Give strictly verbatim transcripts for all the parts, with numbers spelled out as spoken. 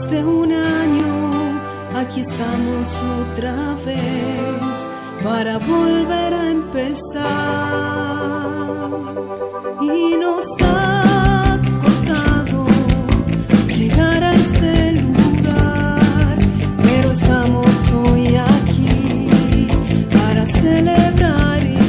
de un año, aquí estamos otra vez para volver a empezar. Y nos ha costado llegar a este lugar, pero estamos hoy aquí para celebrar y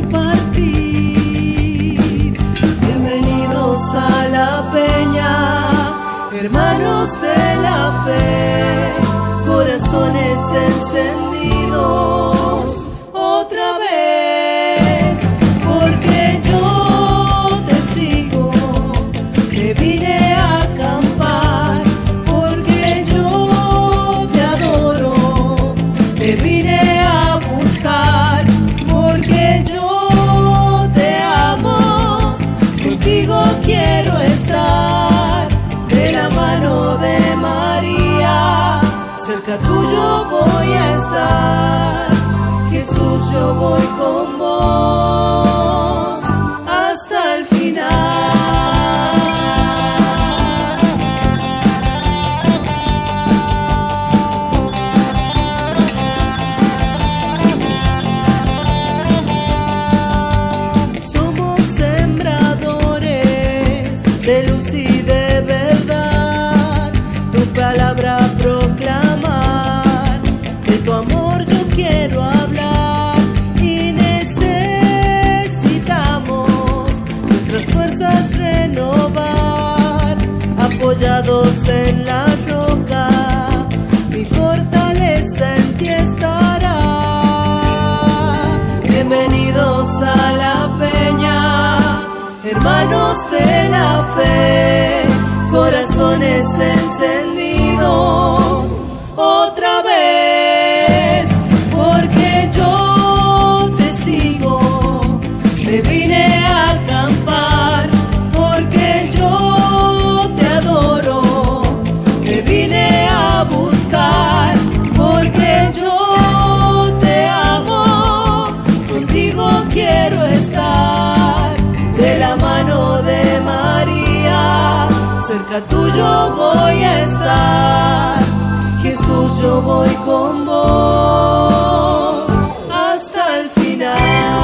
compartir. Bienvenidos a la peña, hermanos de la fe, corazones encendidos otra vez, porque yo te sigo, te vine a acampar, porque yo te adoro, te vine a buscar, porque yo te amo, contigo quiero estar, de la mano de María, cerca tuyo voy a estar. Jesús, yo voy con vos hasta el final. Somos sembradores de luz y de verdad, tu palabra proclamar, de tu amor yo quiero hablar, y necesitamos nuestras fuerzas renovar, apoyados en la roca, mi fortaleza en ti estará. Bienvenidos a la peña, hermanos de la fe, corazones encendidos otra vez, porque yo te sigo, te vine a acampar, porque yo te adoro, te vine a buscar, porque yo te amo, contigo quiero estar, de la mano de María, cerca tuyo voy a estar. Jesús, yo voy con vos hasta el final.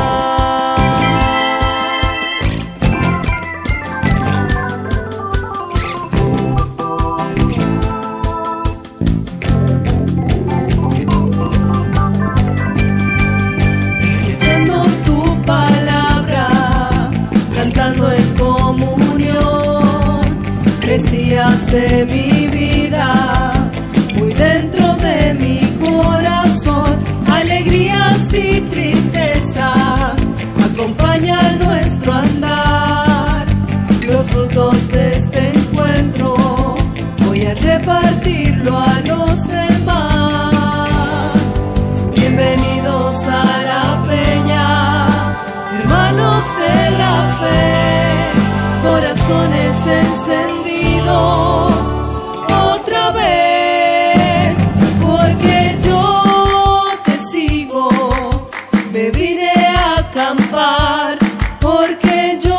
Escuchando tu palabra, cantando en comunión, decías de mi vida, muy dentro de mi corazón, alegrías y tristezas acompañan nuestro andar. Los frutos de este encuentro voy a repartirlo a los demás. Bienvenidos a la peña, hermanos de la fe, corazones encendidos otra vez, porque yo te sigo, me vine a acampar, porque yo